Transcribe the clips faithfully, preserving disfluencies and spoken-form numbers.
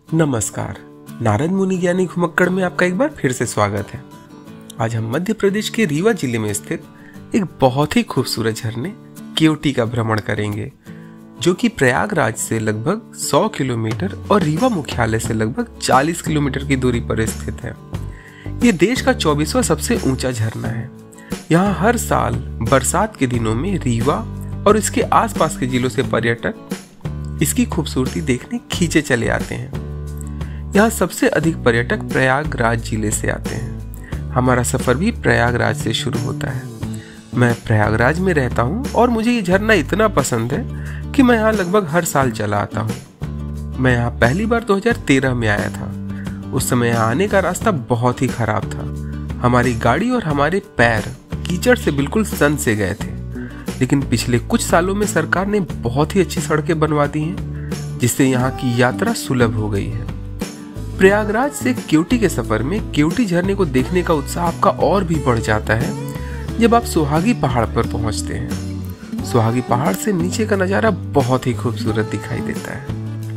नमस्कार। नारद मुनि ज्ञानी घुमक्कड़ में आपका एक बार फिर से स्वागत है। आज हम मध्य प्रदेश के रीवा जिले में स्थित एक बहुत ही खूबसूरत झरने केवटी का भ्रमण करेंगे, जो कि प्रयागराज से लगभग सौ किलोमीटर और रीवा मुख्यालय से लगभग चालीस किलोमीटर की दूरी पर स्थित है। ये देश का चौबीसवां सबसे ऊंचा झरना है। यहाँ हर साल बरसात के दिनों में रीवा और इसके आसपास के जिलों से पर्यटक इसकी खूबसूरती देखने खींचे चले आते हैं। यहाँ सबसे अधिक पर्यटक प्रयागराज जिले से आते हैं। हमारा सफर भी प्रयागराज से शुरू होता है। मैं प्रयागराज में रहता हूँ और मुझे ये झरना इतना पसंद है कि मैं यहाँ लगभग हर साल चला आता हूँ। मैं यहाँ पहली बार दो हज़ार तेरह में आया था। उस समय यहाँ आने का रास्ता बहुत ही खराब था। हमारी गाड़ी और हमारे पैर कीचड़ से बिल्कुल सन से गए थे। लेकिन पिछले कुछ सालों में सरकार ने बहुत ही अच्छी सड़कें बनवा दी हैं, जिससे यहाँ की यात्रा सुलभ हो गई है। प्रयागराज से केवटी के सफर में केवटी झरने को देखने का उत्साह आपका और भी बढ़ जाता है जब आप सुहागी पहाड़ पर पहुंचते हैं। सुहागी पहाड़ से नीचे का नजारा बहुत ही खूबसूरत दिखाई देता है।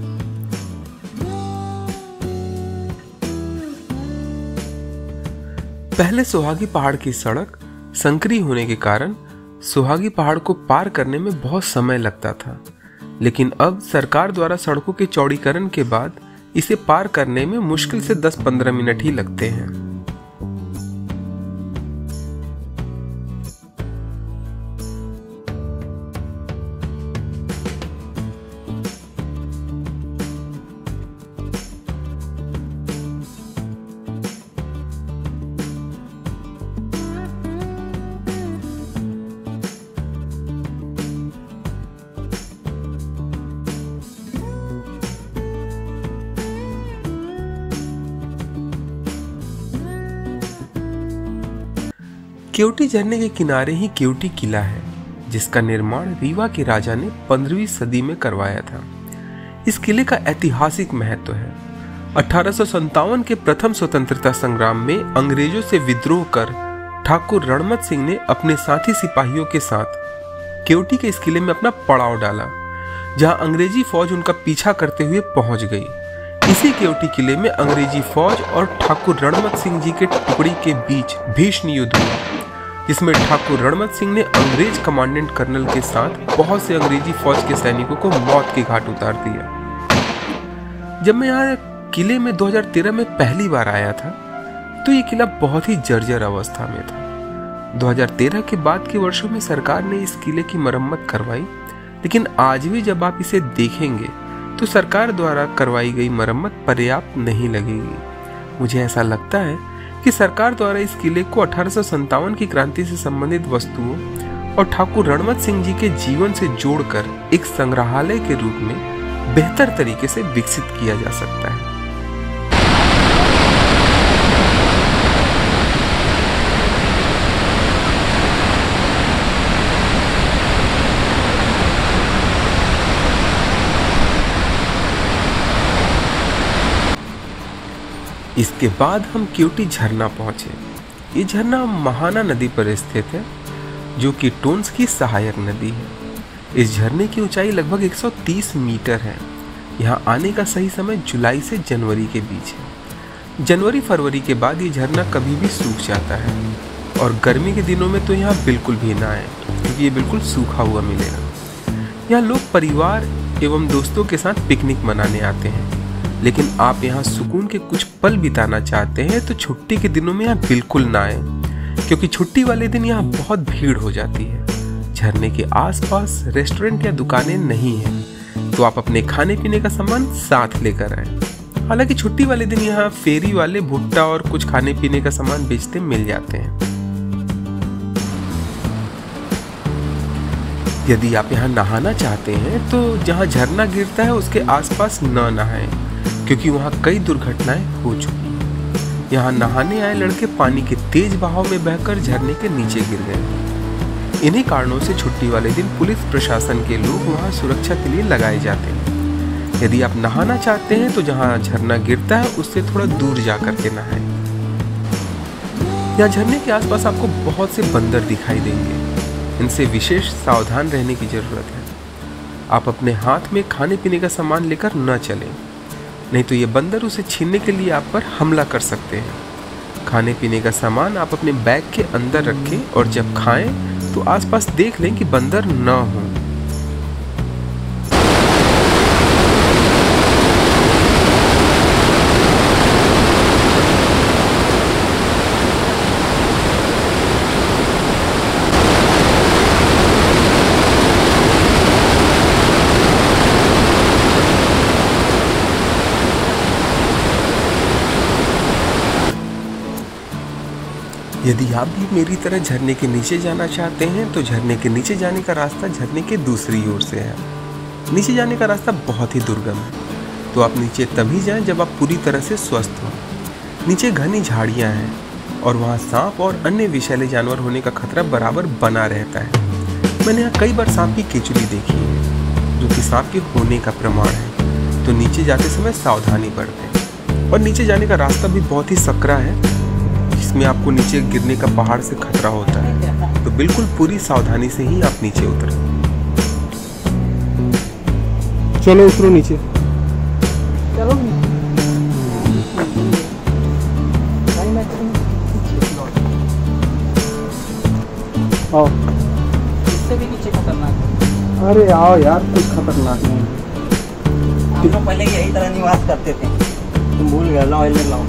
पहले सुहागी पहाड़ की सड़क संकरी होने के कारण सुहागी पहाड़ को पार करने में बहुत समय लगता था, लेकिन अब सरकार द्वारा सड़कों के चौड़ीकरण के बाद इसे पार करने में मुश्किल से दस पंद्रह मिनट ही लगते हैं। केवटी झरने के किनारे ही केवटी किला है, जिसका निर्माण रीवा के राजा ने पंद्रहवीं सदी में करवाया था। इस किले का ऐतिहासिक महत्व है। अठारह सौ सत्तावन के प्रथम स्वतंत्रता संग्राम में अंग्रेजों से विद्रोह कर ठाकुर रणमत सिंह ने अपने साथी सिपाहियों के साथ केवटी के इस किले में अपना पड़ाव डाला, जहां अंग्रेजी फौज उनका पीछा करते हुए पहुंच गई। इसी केवटी किले में अंग्रेजी फौज और ठाकुर रणमत सिंह जी के टुकड़ी के बीच भीषण युद्ध हुआ, जिसमें ठाकुर रणमत सिंह ने अंग्रेज कमांडेंट कर्नल के साथ बहुत से अंग्रेजी फौज के सैनिकों को मौत के घाट उतार दिया। जब मैं यहाँ किले में दो हज़ार तेरह में पहली बार आया था, तो ये किला बहुत ही जर्जर अवस्था में था। दो हज़ार तेरह के बाद के वर्षों में सरकार ने इस किले की मरम्मत करवाई, लेकिन आज भी जब आप इसे देखेंगे तो सरकार द्वारा करवाई गई मरम्मत पर्याप्त नहीं लगेगी। मुझे ऐसा लगता है कि सरकार द्वारा इस किले को अठारह सौ सत्तावन की क्रांति से संबंधित वस्तुओं और ठाकुर रणमत सिंह जी के जीवन से जोड़कर एक संग्रहालय के रूप में बेहतर तरीके से विकसित किया जा सकता है। इसके बाद हम केवटी झरना पहुंचे। ये झरना महाना नदी पर स्थित है, जो कि टोन्स की सहायक नदी है। इस झरने की ऊंचाई लगभग एक सौ तीस मीटर है। यहाँ आने का सही समय जुलाई से जनवरी के बीच है। जनवरी फरवरी के बाद ये झरना कभी भी सूख जाता है, और गर्मी के दिनों में तो यहाँ बिल्कुल भी ना आए, क्योंकि ये बिल्कुल सूखा हुआ मिलेगा। यहाँ लोग परिवार एवं दोस्तों के साथ पिकनिक मनाने आते हैं, लेकिन आप यहाँ सुकून के कुछ पल बिताना चाहते हैं तो छुट्टी के दिनों में यहाँ बिल्कुल ना आए, क्योंकि छुट्टी वाले दिन यहाँ बहुत भीड़ हो जाती है। झरने के आसपास रेस्टोरेंट या दुकानें नहीं हैं, तो आप अपने खाने पीने का सामान साथ लेकर आए। हालांकि छुट्टी वाले दिन यहाँ फेरी वाले भुट्टा और कुछ खाने पीने का सामान बेचते मिल जाते हैं। यदि आप यहाँ नहाना चाहते हैं तो जहाँ झरना गिरता है उसके आसपास न नहाएं, क्योंकि वहाँ कई दुर्घटनाएं हो चुकी हैं। यहाँ नहाने आए लड़के पानी के तेज बहाव में बहकर झरने के नीचे गिर गए। इन्हीं कारणों से छुट्टी वाले दिन पुलिस प्रशासन के लोग वहाँ सुरक्षा के लिए लगाए जाते हैं। यदि आप नहाना चाहते हैं तो जहाँ झरना गिरता है उससे थोड़ा दूर जा करके नहाएं। यहाँ झरने के आसपास आपको बहुत से बंदर दिखाई देंगे। इनसे विशेष सावधान रहने की जरूरत है। आप अपने हाथ में खाने पीने का सामान लेकर न चलें। नहीं तो ये बंदर उसे छीनने के लिए आप पर हमला कर सकते हैं। खाने पीने का सामान आप अपने बैग के अंदर रखें और जब खाएं तो आसपास देख लें कि बंदर न हो। यदि आप भी मेरी तरह झरने के नीचे जाना चाहते हैं तो झरने के नीचे जाने का रास्ता झरने के दूसरी ओर से है। नीचे जाने का रास्ता बहुत ही दुर्गम है, तो आप नीचे तभी जाएं जब आप पूरी तरह से स्वस्थ हों। नीचे घनी झाड़ियां हैं और वहाँ सांप और अन्य विषैले जानवर होने का खतरा बराबर बना रहता है। मैंने यहाँ कई बार सांप की केचुली देखी है, जो कि सांप के होने का प्रमाण है, तो नीचे जाते समय सावधानी बरतें। और नीचे जाने का रास्ता भी बहुत ही सकरा है, जिसमें आपको नीचे गिरने का पहाड़ से खतरा होता है, तो बिल्कुल पूरी सावधानी से ही आप नीचे उतरें। चलो उतरो नीचे। चलो आओ। इससे भी नीचे खतरनाक है। अरे आओ यार, कुछ खतरनाक नहीं। हम लोग पहले यही तरह निवास करते थे। तुम भूल गए, लाओ इधर लाओ।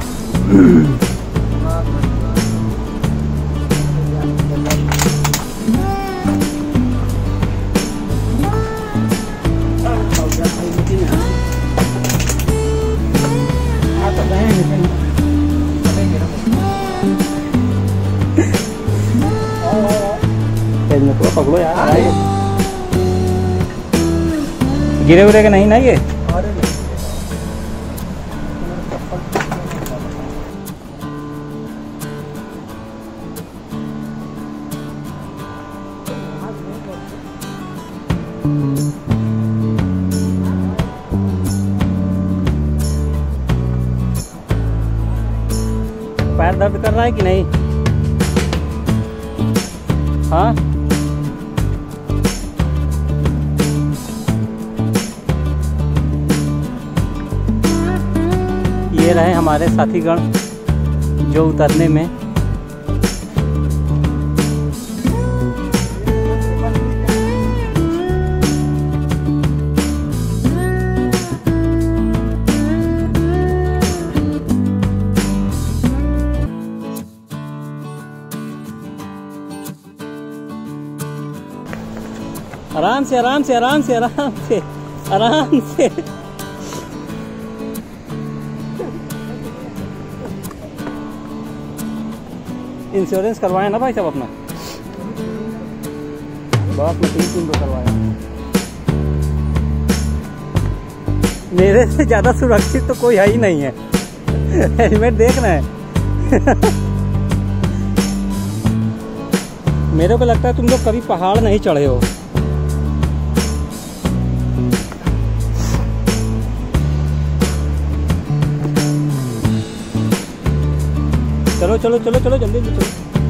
तो पकड़ो यार, गिरे उरे के नहीं ना ये। पैर दर्द कर रहा है कि नहीं? हाँ, ये रहे हमारे साथीगण जो उतरने में आराम से आराम से आराम से आराम से आराम से। इंश्योरेंस करवाया ना भाई साहब अपना? बात में तीन तीन तो करवाया। मेरे से ज्यादा सुरक्षित तो कोई है ही नहीं है। हेलमेट देखना है। मेरे को लगता है तुम लोग कभी पहाड़ नहीं चढ़े हो। चलो चलो चलो चलो जल्दी चलो।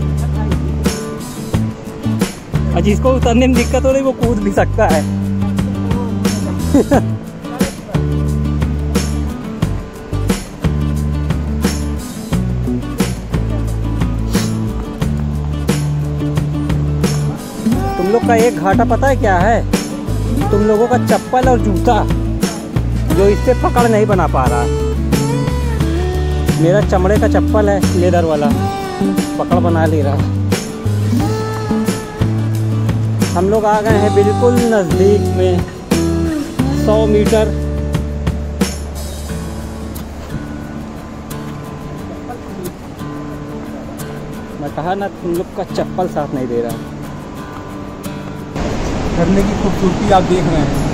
और जिसको उतरने में दिक्कत हो रही वो कूद भी सकता है। तुम लोग का एक घाटा पता है क्या है? तुम लोगों का चप्पल और जूता जो इससे पकड़ नहीं बना पा रहा। मेरा चमड़े का चप्पल है, लेदर वाला, पकड़ बना ले रहा। हम लोग आ गए हैं बिल्कुल नज़दीक में, सौ मीटर। मैं कहा ना, तुम लोग का चप्पल साथ नहीं दे रहा। झरने की खूबसूरती आप देख रहे हैं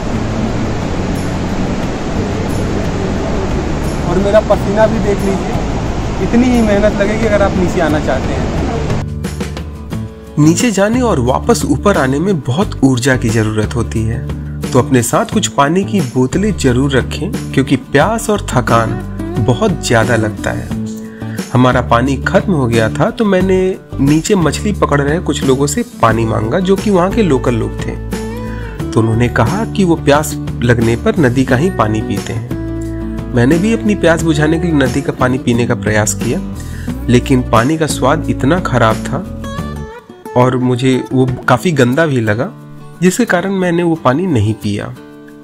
और मेरा पसीना भी देख लीजिए। इतनी ही मेहनत लगेगी अगर आप नीचे आना चाहते हैं। नीचे जाने और वापस ऊपर आने में बहुत ऊर्जा की जरूरत होती है, तो अपने साथ कुछ पानी की बोतलें जरूर रखें, क्योंकि प्यास और थकान बहुत ज्यादा लगता है। हमारा पानी खत्म हो गया था तो मैंने नीचे मछली पकड़ रहे कुछ लोगों से पानी मांगा, जो कि वहाँ के लोकल लोग थे। तो उन्होंने कहा कि वो प्यास लगने पर नदी का ही पानी पीते हैं। मैंने भी अपनी प्यास बुझाने के लिए नदी का पानी पीने का प्रयास किया, लेकिन पानी का स्वाद इतना खराब था और मुझे वो काफी गंदा भी लगा, जिसके कारण मैंने वो पानी नहीं पिया।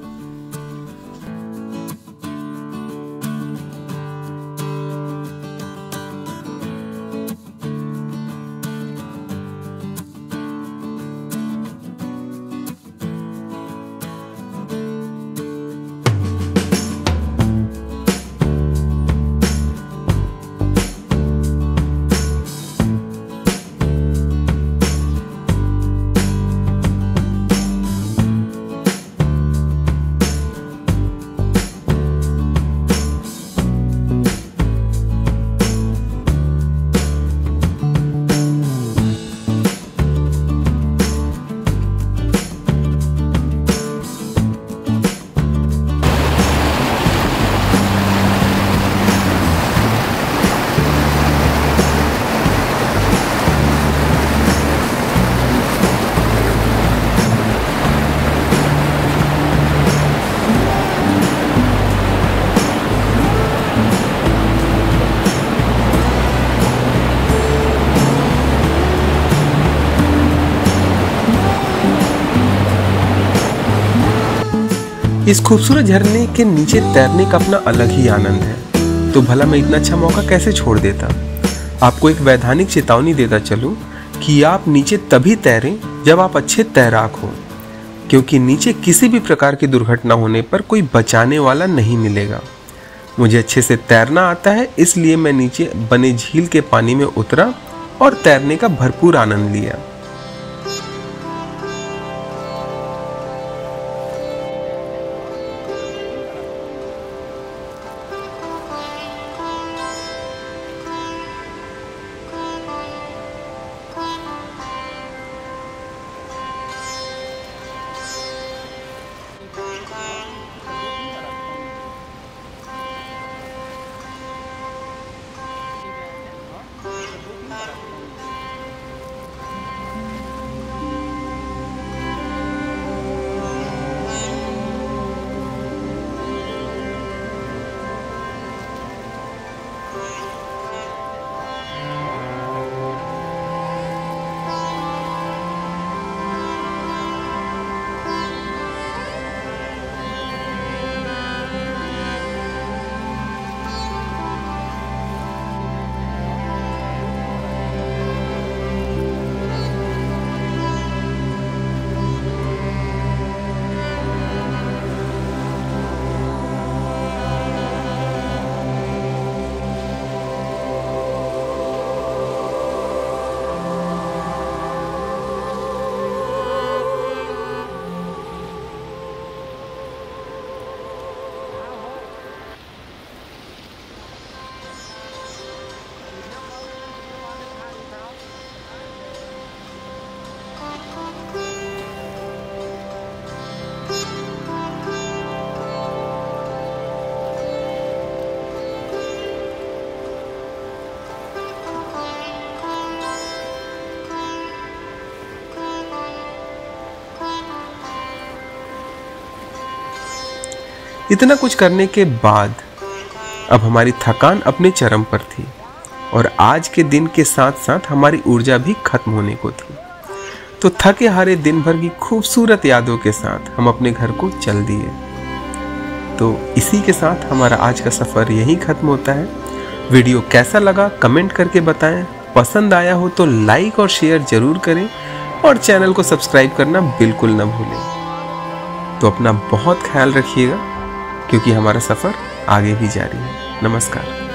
इस खूबसूरत झरने के नीचे तैरने का अपना अलग ही आनंद है, तो भला मैं इतना अच्छा मौका कैसे छोड़ देता। आपको एक वैधानिक चेतावनी देता चलूं कि आप नीचे तभी तैरें जब आप अच्छे तैराक हो, क्योंकि नीचे किसी भी प्रकार की दुर्घटना होने पर कोई बचाने वाला नहीं मिलेगा। मुझे अच्छे से तैरना आता है, इसलिए मैं नीचे बने झील के पानी में उतरा और तैरने का भरपूर आनंद लिया। इतना कुछ करने के बाद अब हमारी थकान अपने चरम पर थी और आज के दिन के साथ साथ हमारी ऊर्जा भी खत्म होने को थी। तो थके हारे दिन भर की खूबसूरत यादों के साथ हम अपने घर को चल दिए। तो इसी के साथ हमारा आज का सफ़र यहीं ख़त्म होता है। वीडियो कैसा लगा कमेंट करके बताएं। पसंद आया हो तो लाइक और शेयर ज़रूर करें और चैनल को सब्सक्राइब करना बिल्कुल ना भूलें। तो अपना बहुत ख्याल रखिएगा, क्योंकि हमारा सफ़र आगे भी जारी है। नमस्कार।